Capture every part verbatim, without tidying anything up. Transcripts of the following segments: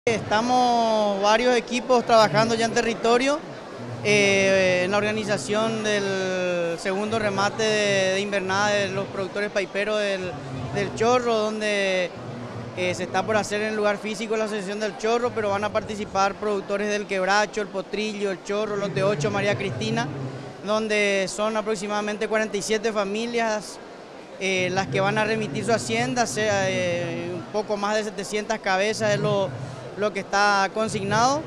Estamos varios equipos trabajando ya en territorio, eh, en la organización del segundo remate de, de invernada de los productores paiperos del, del Chorro, donde eh, se está por hacer en el lugar físico la asociación del Chorro, pero van a participar productores del Quebracho, el Potrillo, el Chorro, los de ocho, María Cristina, donde son aproximadamente cuarenta y siete familias eh, las que van a remitir su hacienda, sea, eh, un poco más de setecientas cabezas es lo lo que está consignado.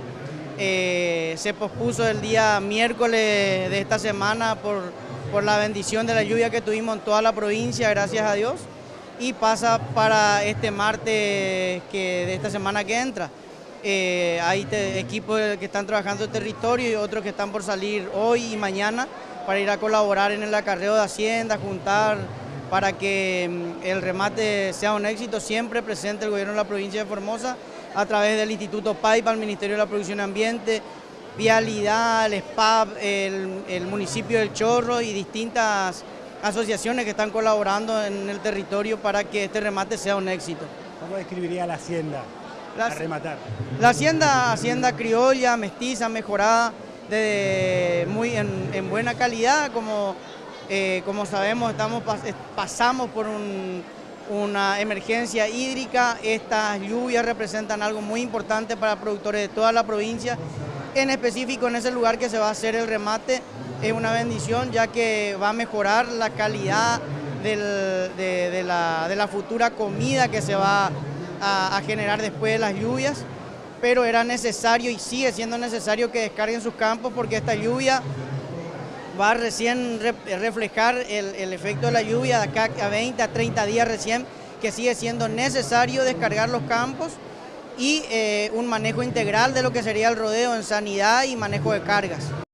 Eh, se pospuso el día miércoles de esta semana por, por la bendición de la lluvia que tuvimos en toda la provincia, gracias a Dios, y pasa para este martes que, de esta semana que entra. Eh, hay te, equipos que están trabajando en territorio y otros que están por salir hoy y mañana para ir a colaborar en el acarreo de Hacienda, juntar para que el remate sea un éxito. Siempre presente el gobierno de la provincia de Formosa a través del Instituto PAIPA, el Ministerio de la Producción y Ambiente, Vialidad, el S P A P, el, el municipio del Chorro y distintas asociaciones que están colaborando en el territorio para que este remate sea un éxito. ¿Cómo describiría la hacienda la, a rematar? La hacienda, hacienda criolla, mestiza, mejorada, de, muy en, en buena calidad, como, eh, como sabemos, estamos, pasamos por un... una emergencia hídrica. Estas lluvias representan algo muy importante para productores de toda la provincia, en específico en ese lugar que se va a hacer el remate. Es una bendición ya que va a mejorar la calidad del, de, de, la, de la futura comida que se va a, a generar después de las lluvias, pero era necesario y sigue siendo necesario que descarguen sus campos porque esta lluvia va a recién re, reflejar el, el efecto de la lluvia de acá a veinte a treinta días recién, que sigue siendo necesario descargar los campos y eh, un manejo integral de lo que sería el rodeo en sanidad y manejo de cargas.